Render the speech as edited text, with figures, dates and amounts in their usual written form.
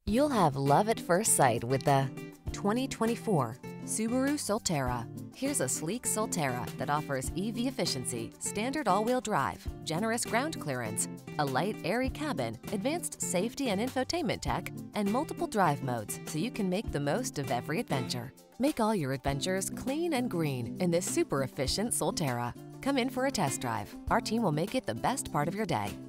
You'll have love at first sight with the 2024 Subaru Solterra. Here's a sleek Solterra that offers EV efficiency, standard all-wheel drive, generous ground clearance, a light, airy cabin, advanced safety and infotainment tech, and multiple drive modes so you can make the most of every adventure. Make all your adventures clean and green in this super efficient Solterra. Come in for a test drive. Our team will make it the best part of your day.